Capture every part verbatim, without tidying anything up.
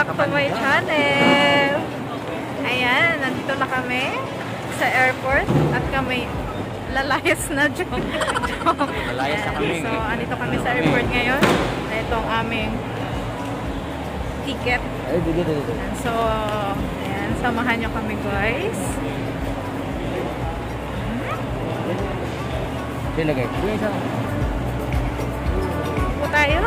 back to my channel. Ayan, nandito na kami sa airport at kami lalayas na, joke. Lalayas na kami. So, andito kami sa airport ngayon. Ito ang aming ticket. Ay, dito, dito. So, ayan, samahan nyo kami, guys. Sila guys. Po tayo.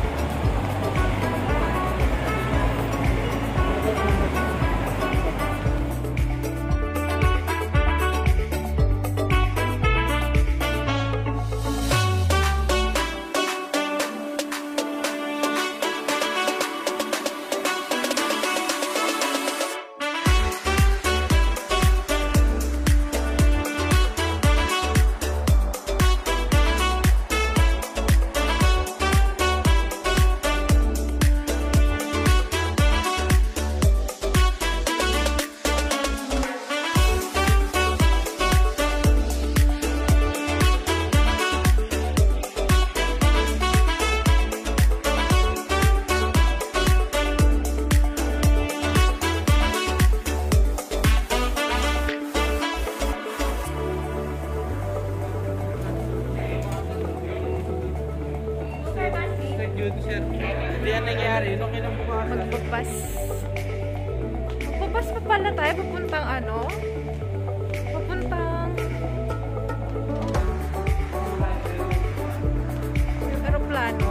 Hindi yan nangyari. Nung kinabukasan. Magbabas. Magbabas pa pala tayo. Papuntang ano? Papuntang aeroplano.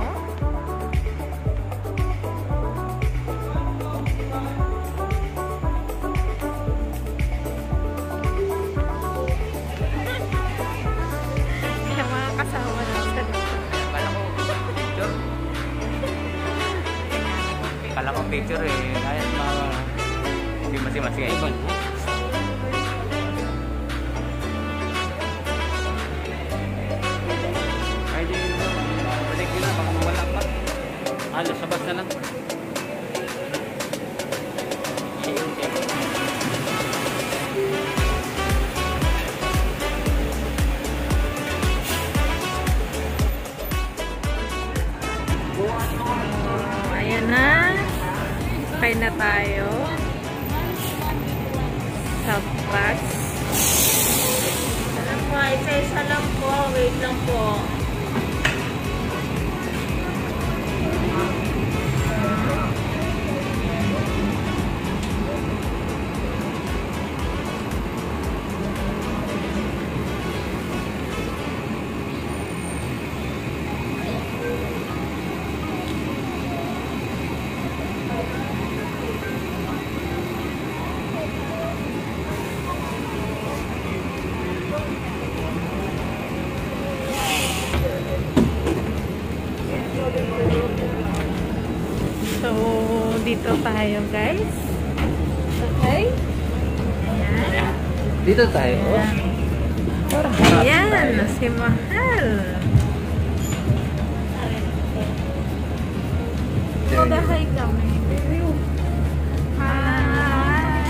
Yung mga kasama natin. Kala ko picture eh. Kaya mga hindi masi-masi ay ibon. Ay di balik nila baka mawala pa. Halos sabas na lang. Ayan na. Okay na tayo sa bus. Alam po, isa-isa lang po. Wait lang po. So, dito tayo, guys. Okay? Ayan. Dito tayo. Ayan. Ayan, si Mahal. Magahay kami. Hi!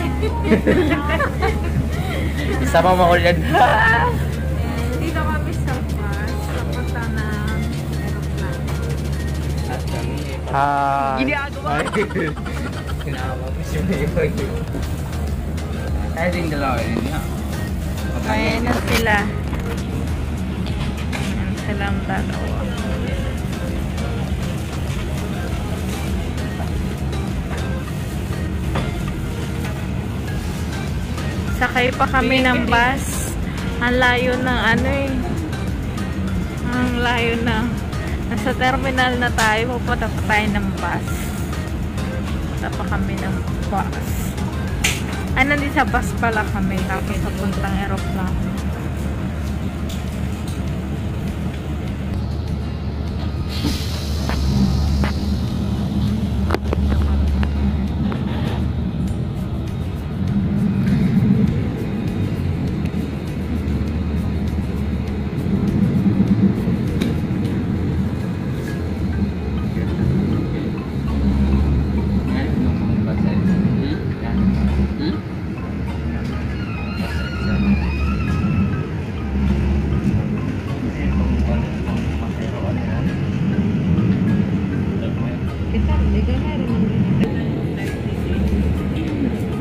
Isama mo ko yan. Dito kami sa bus. Papunta ng aeroplano. At kami. Hi. Ginagawa. Sinama mo siya na yun. Kaya din dalawa yun niya. Ayan na sila. Ayan silang dalawa. Sakay pa kami ng bus. Ang layo ng ano eh. Ang layo na. Nasa terminal na tayo. Pupunta pa tayo ng bus. Pupunta pa kami ng bus. Ay, nandito sa bus pala kami. Tapos papuntang aeroplano.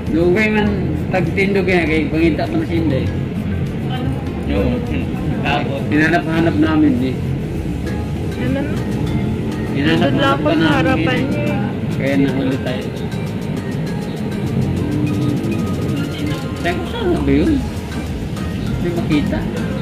Lugay man tagtindog yan kay pangita pa na sinday. Yung, tapos, Hinanap-hanap namin di. Ano? Hinanap-hanap Doon lang pa po sa namin. harapan eh. niyo. Kaya nahuli tayo. Sabi ko, saan ba yun? Hindi makita.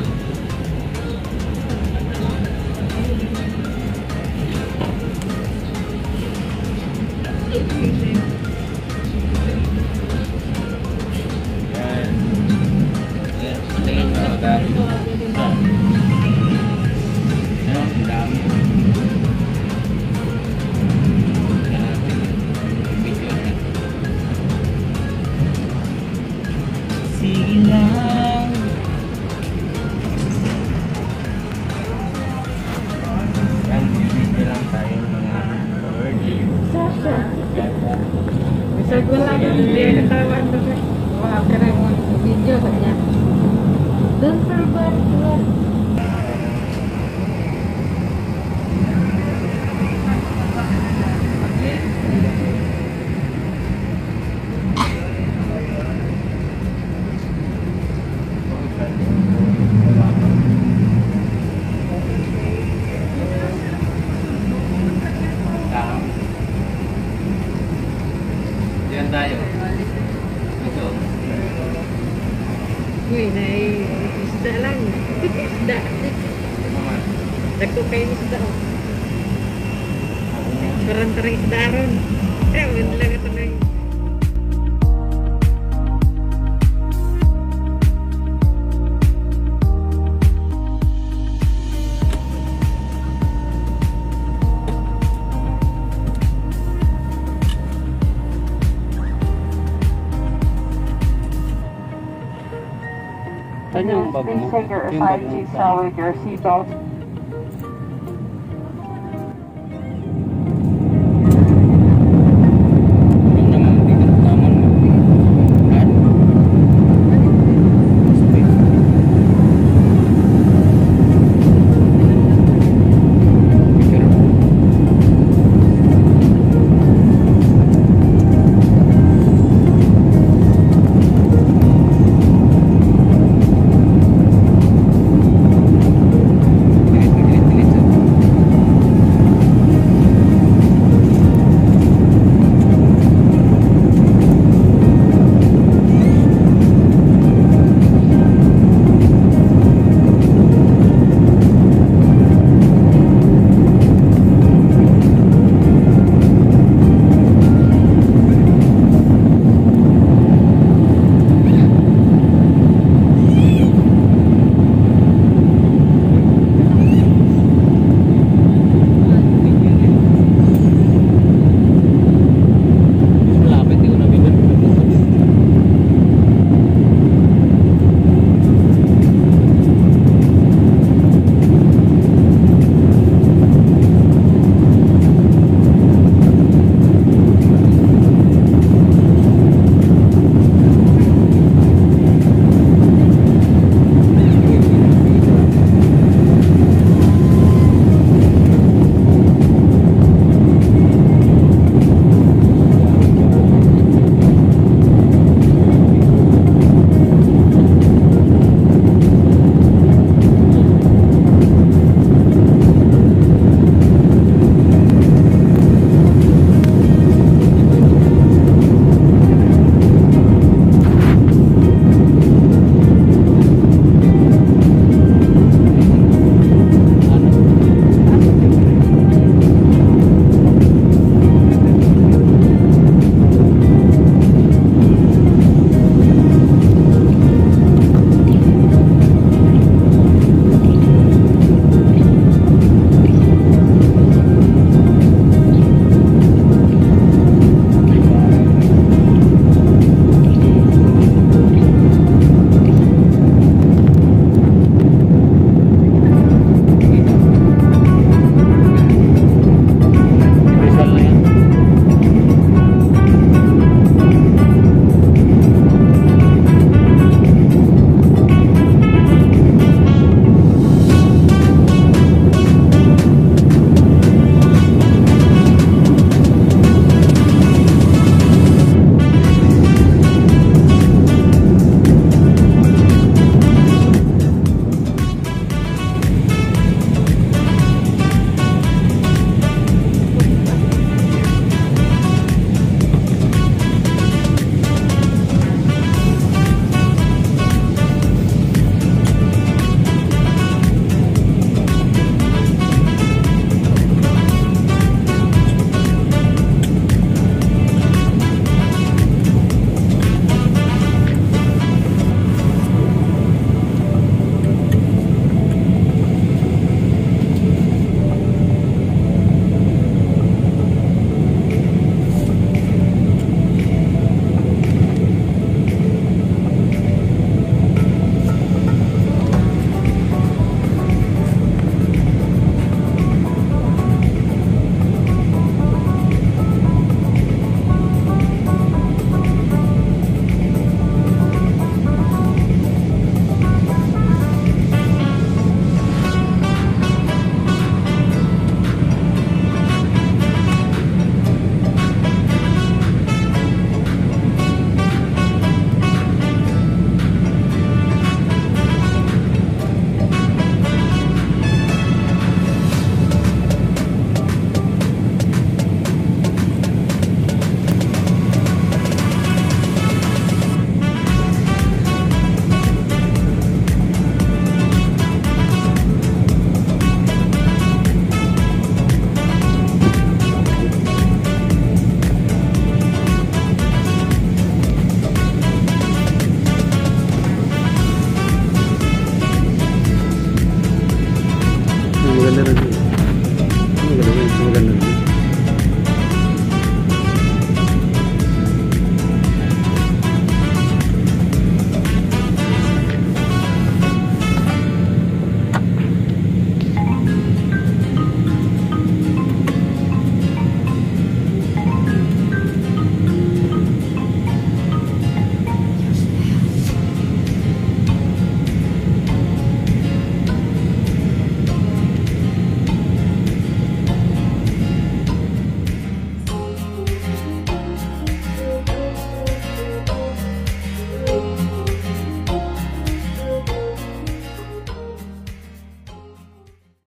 yan. Yan, tingnan mo na dami. Ah. Ano, ang dami. Tingnan natin. Video na. Sige lang. Yan, video lang tayo mga birthday. Gusto ko lang hindi natawan ko. Wala ka rin mo video ba niya? Don't forget to Diyan tayo. Ito. Uy, nai isda lang. Isda. Mama. Dako kayo isda. Parang taring isda ron. Eh, wala lang ito na yun. Saan yung bag mo? Please take your Yung bag five mo G sa- cell with your seatbelt